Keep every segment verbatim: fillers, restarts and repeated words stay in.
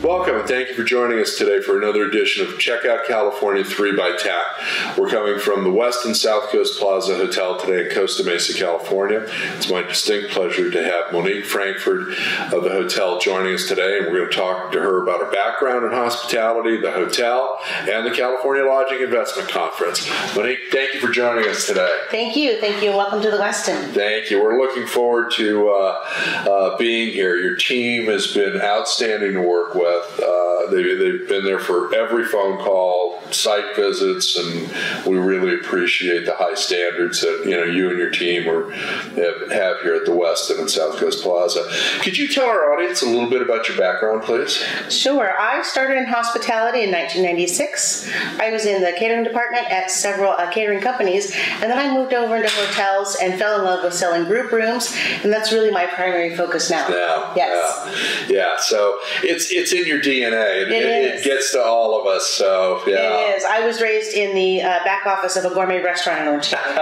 Welcome and thank you for joining us today for another edition of Check Out California three by T A C. We're coming from the Westin South Coast Plaza Hotel today in Costa Mesa, California. It's my distinct pleasure to have Monique Frankfort of the hotel joining us today, and we're going to talk to her about her background in hospitality, the hotel, and the California Lodging Investment Conference. Monique, thank you for joining us today. Thank you. Thank you. Welcome to the Westin. Thank you. We're looking forward to uh, uh, being here. Your team has been outstanding to work with. Uh, they, they've been there for every phone call, site visits, and we really appreciate the high standards that you know you and your team are, have, have here at the Westin and South Coast Plaza. Could you tell our audience a little bit about your background, please? Sure. I started in hospitality in nineteen ninety-six. I was in the catering department at several uh, catering companies, and then I moved over into hotels and fell in love with selling group rooms, and that's really my primary focus now. Now, yes. Yeah. yeah. So it's it's in your D N A. It, it, it, it gets to all of us. So yeah. It is. I was raised in the uh, back office of a gourmet restaurant in Orange County.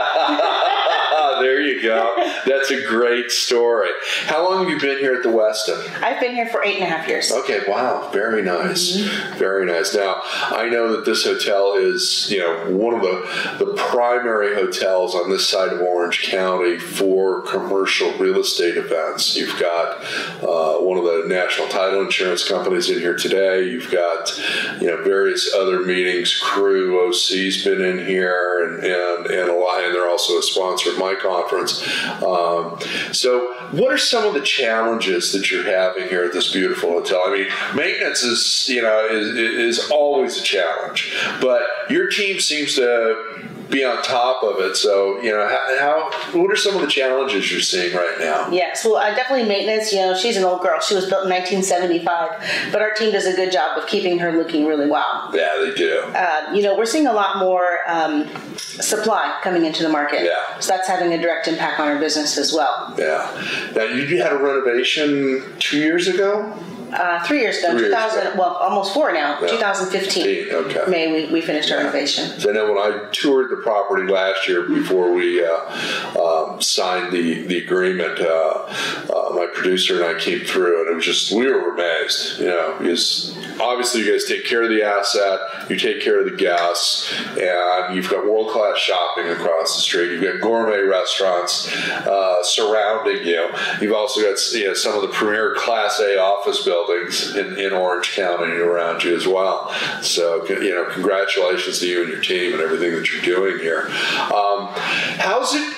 There you go. That's a great story. How long have you been here at the Westin? I've been here for eight and a half years. Okay, wow. Very nice. Mm-hmm. Very nice. Now, I know that this hotel is, you know, one of the, the primary hotels on this side of Orange County for commercial real estate events. You've got uh, one of the national title insurance companies in here today. You've got, you know, various other meetings. Crew, O C's been in here, and, and, and, a lot, and they're also a sponsor of my conference. Um, so what are some of the challenges that you're having here at this beautiful hotel? I mean, maintenance is, you know, is, is always a challenge, but your team seems to be on top of it. So, you know, how, how what are some of the challenges you're seeing right now? Yes, well, uh, definitely maintenance. You know, she's an old girl. She was built in nineteen seventy-five, but our team does a good job of keeping her looking really well. Yeah, they do. Uh, you know, we're seeing a lot more um, supply coming into the market. Yeah. So that's having a direct impact on our business as well. Yeah. Now, you had a renovation two years ago? Uh, three years ago, three two thousand, years ago. well, almost four now, yeah. twenty fifteen. Okay. May we, we finished yeah. our renovation. So I know when I toured the property last year before we uh, um, signed the, the agreement, uh, uh, my producer and I came through, and it was just, we were amazed, you know, because obviously you guys take care of the asset, you take care of the guests, and you've got world-class shopping across the street. You've got gourmet restaurants uh, surrounding you. You've also got, you know, some of the premier Class A office buildings in, in Orange County and around you as well. So, you know, congratulations to you and your team and everything that you're doing here. Um, how's it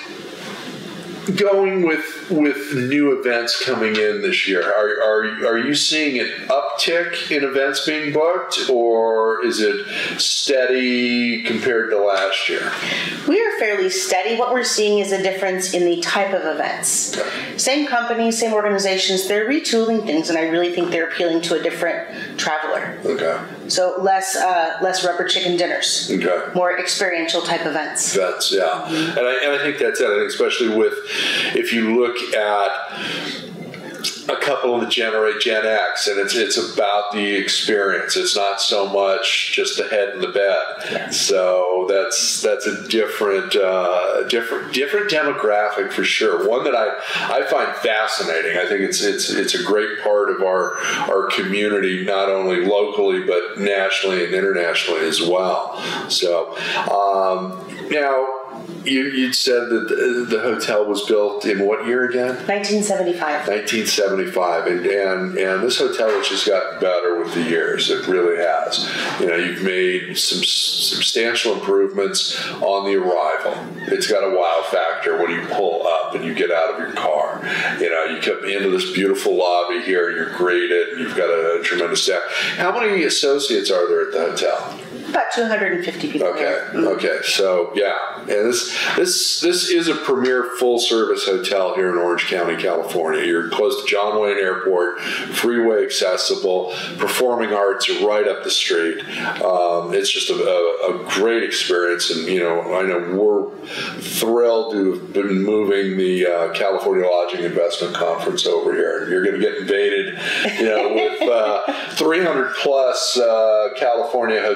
going with with new events coming in this year? Are, are, are you seeing an uptick in events being booked, or is it steady compared to last year? We are fairly steady. What we're seeing is a difference in the type of events. Okay. Same companies, same organizations, they're retooling things, and I really think they're appealing to a different traveler. Okay. So less uh, less rubber chicken dinners. Okay. More experiential type events. That's, yeah. Mm-hmm. And, I, and I think that's it. I think especially with, if you look at a couple of the Generate Gen X, and it's it's about the experience. It's not so much just the head in the bed. Yeah. So that's that's a different uh, different different demographic for sure. One that I, I find fascinating. I think it's it's it's a great part of our our community, not only locally but nationally and internationally as well. So um, now. You, you'd said that the, the hotel was built in what year again? nineteen seventy-five. nineteen seventy-five, and, and and this hotel has just gotten better with the years. It really has. You know, you've made some substantial improvements on the arrival. It's got a wow factor when you pull up and you get out of your car. You know, you come into this beautiful lobby here, you're greeted, and you've got a, a tremendous staff. How many associates are there at the hotel? About two hundred fifty people. Okay, mm-hmm. okay. So yeah, and this this this is a premier full service hotel here in Orange County, California. You're close to John Wayne Airport, freeway accessible, performing arts are right up the street. Um, it's just a, a, a great experience, and you know, I know we're thrilled to have been moving the uh, California Lodging Investment Conference over here. You're going to get invaded, you know, with uh, three hundred plus uh, California hoteliers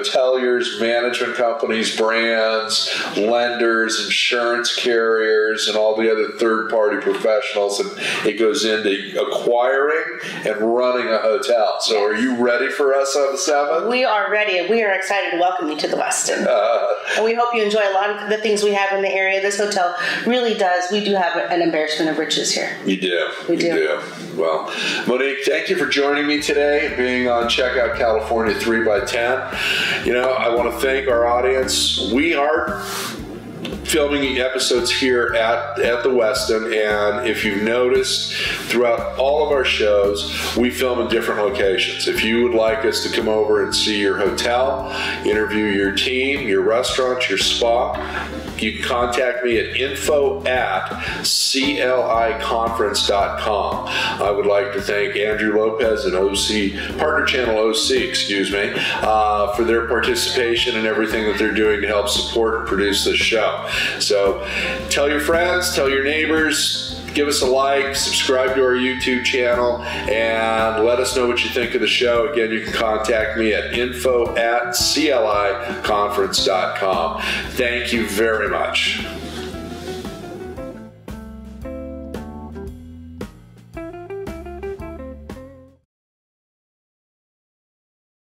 lawyers, management companies, brands, lenders, insurance carriers, and all the other third-party professionals, and it goes into acquiring and running a hotel. So are you ready for us on the seventh? We are ready, and we are excited to welcome you to the Westin. Uh, and we hope you enjoy a lot of the things we have in the area. This hotel really does. We do have an embarrassment of riches here. You do. We do. You do. Well, Monique, thank you for joining me today and being on Checkout California three by ten. You know, I want to thank our audience. We are filming episodes here at, at the Westin, and if you've noticed throughout all of our shows, we film in different locations. If you would like us to come over and see your hotel, interview your team, your restaurant, your spa, you can contact me at info at C L I conference dot com. I would like to thank Andrew Lopez and O C, Partner Channel O C, excuse me, uh, for their participation and everything that they're doing to help support and produce this show. So tell your friends, tell your neighbors, give us a like, subscribe to our YouTube channel, and let us know what you think of the show. Again, you can contact me at info at C L I conference dot com. Thank you very much.